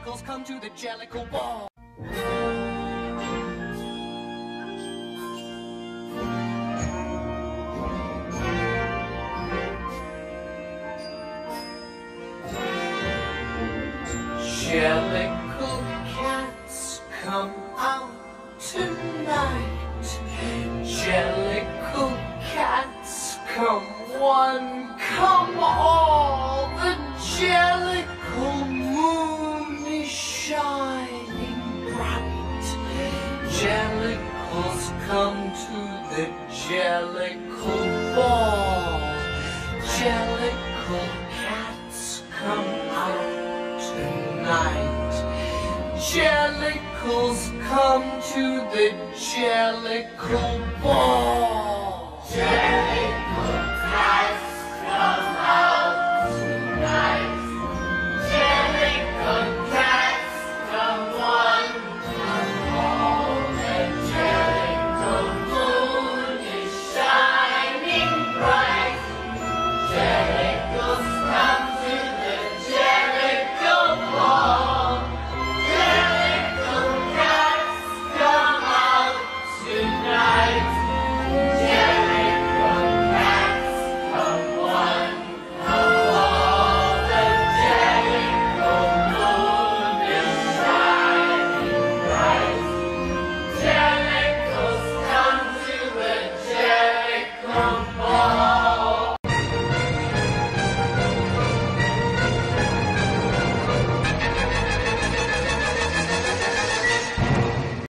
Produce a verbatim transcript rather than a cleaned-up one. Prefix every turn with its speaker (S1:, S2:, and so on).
S1: jellicles come to the jellicle ball. Jellicle cats come out tonight. Jellicle cats come one, come all. The jellicle moon is shining bright. Jellicles come to the jellicle ball. Jellicle cats come out tonight. Jellicles come to the jellicle ball.